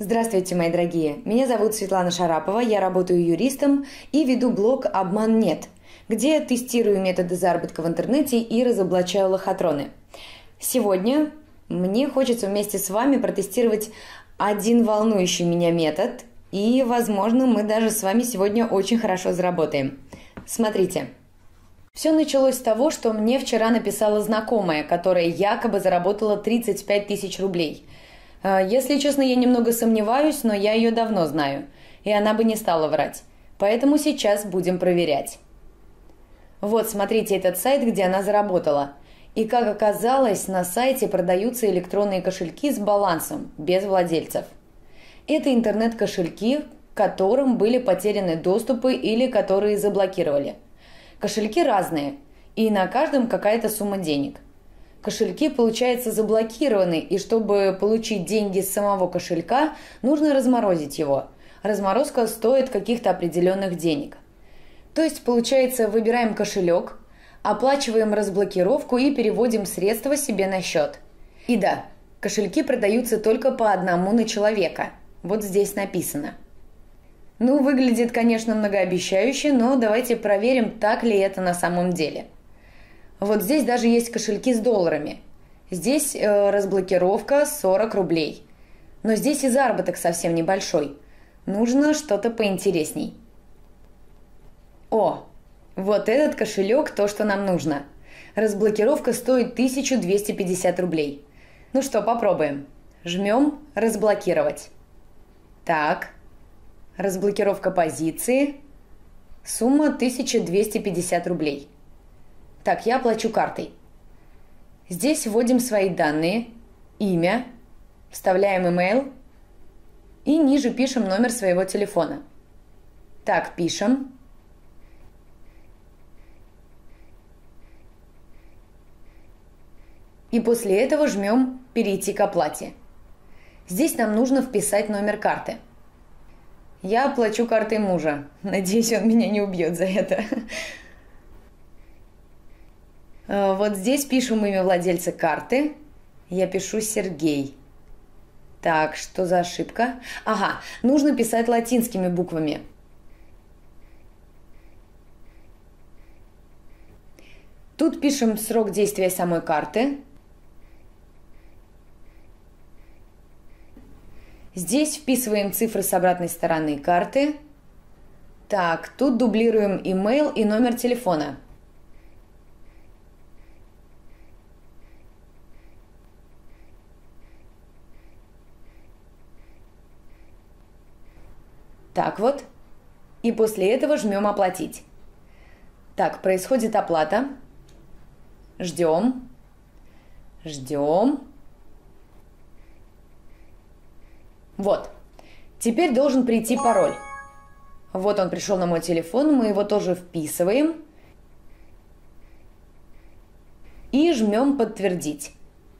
Здравствуйте, мои дорогие! Меня зовут Светлана Шарапова, я работаю юристом и веду блог «Обман нет», где я тестирую методы заработка в интернете и разоблачаю лохотроны. Сегодня мне хочется вместе с вами протестировать один волнующий меня метод, и, возможно, мы даже с вами сегодня очень хорошо заработаем. Смотрите. Все началось с того, что мне вчера написала знакомая, которая якобы заработала 35 тысяч рублей. Если честно, я немного сомневаюсь, но я ее давно знаю, и она бы не стала врать. Поэтому сейчас будем проверять. Вот, смотрите этот сайт, где она заработала. И как оказалось, на сайте продаются электронные кошельки с балансом, без владельцев. Это интернет-кошельки, к которым были потеряны доступы или которые заблокировали. Кошельки разные, и на каждом какая-то сумма денег. Кошельки, получается, заблокированы, и чтобы получить деньги с самого кошелька, нужно разморозить его. Разморозка стоит каких-то определенных денег. То есть, получается, выбираем кошелек, оплачиваем разблокировку и переводим средства себе на счет. И да, кошельки продаются только по одному на человека. Вот здесь написано. Ну, выглядит, конечно, многообещающе, но давайте проверим, так ли это на самом деле. Вот здесь даже есть кошельки с долларами. Здесь разблокировка 40 рублей. Но здесь и заработок совсем небольшой. Нужно что-то поинтересней. О, вот этот кошелек то, что нам нужно. Разблокировка стоит 1250 рублей. Ну что, попробуем. Жмем «Разблокировать». Так, разблокировка позиции. Сумма 1250 рублей. Так, я оплачу картой. Здесь вводим свои данные, имя, вставляем email и ниже пишем номер своего телефона. Так, пишем. И после этого жмем «Перейти к оплате». Здесь нам нужно вписать номер карты. Я оплачу картой мужа. Надеюсь, он меня не убьет за это. Вот здесь пишем имя владельца карты. Я пишу Сергей. Так, что за ошибка? Ага, нужно писать латинскими буквами. Тут пишем срок действия самой карты. Здесь вписываем цифры с обратной стороны карты. Так, тут дублируем email и номер телефона. Так вот. И после этого жмем «Оплатить». Так, происходит оплата. Ждем. Ждем. Вот. Теперь должен прийти пароль. Вот он пришел на мой телефон, мы его тоже вписываем. И жмем «Подтвердить».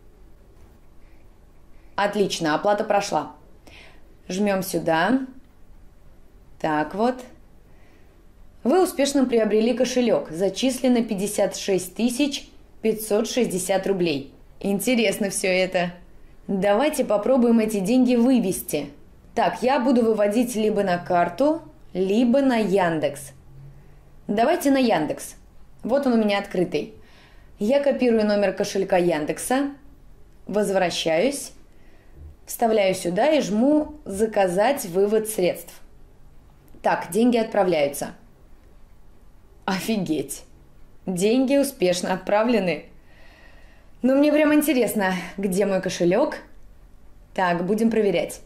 Отлично, оплата прошла. Жмем сюда. Так вот. Вы успешно приобрели кошелек. Зачислено 56 560 рублей. Интересно все это. Давайте попробуем эти деньги вывести. Так, я буду выводить либо на карту, либо на Яндекс. Давайте на Яндекс. Вот он у меня открытый. Я копирую номер кошелька Яндекса, возвращаюсь, вставляю сюда и жму «Заказать вывод средств». Так, деньги отправляются. Офигеть! Деньги успешно отправлены. Но мне прям интересно, где мой кошелек? Так, будем проверять.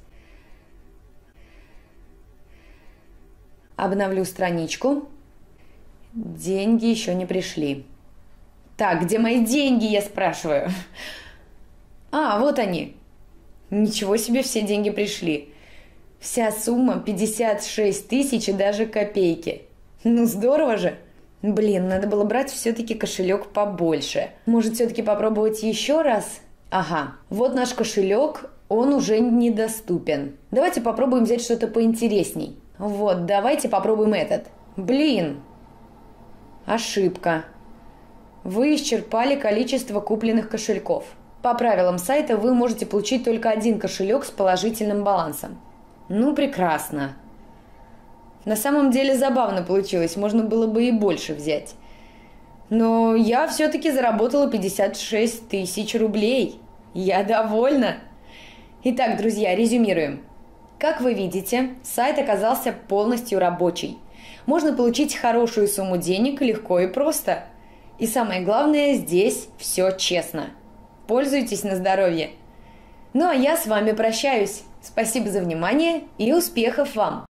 Обновлю страничку. Деньги еще не пришли. Так, где мои деньги, я спрашиваю? А, вот они. Ничего себе, все деньги пришли. Вся сумма 56 тысяч и даже копейки. Ну здорово же. Блин, надо было брать все-таки кошелек побольше. Может, все-таки попробовать еще раз? Ага, вот наш кошелек, он уже недоступен. Давайте попробуем взять что-то поинтересней. Вот, давайте попробуем этот. Блин, ошибка. Вы исчерпали количество купленных кошельков. По правилам сайта вы можете получить только один кошелек с положительным балансом. Ну, прекрасно. На самом деле забавно получилось, можно было бы и больше взять. Но я все-таки заработала 56 тысяч рублей. Я довольна. Итак, друзья, резюмируем. Как вы видите, сайт оказался полностью рабочий. Можно получить хорошую сумму денег легко и просто. И самое главное, здесь все честно. Пользуйтесь на здоровье. Ну а я с вами прощаюсь. Спасибо за внимание и успехов вам!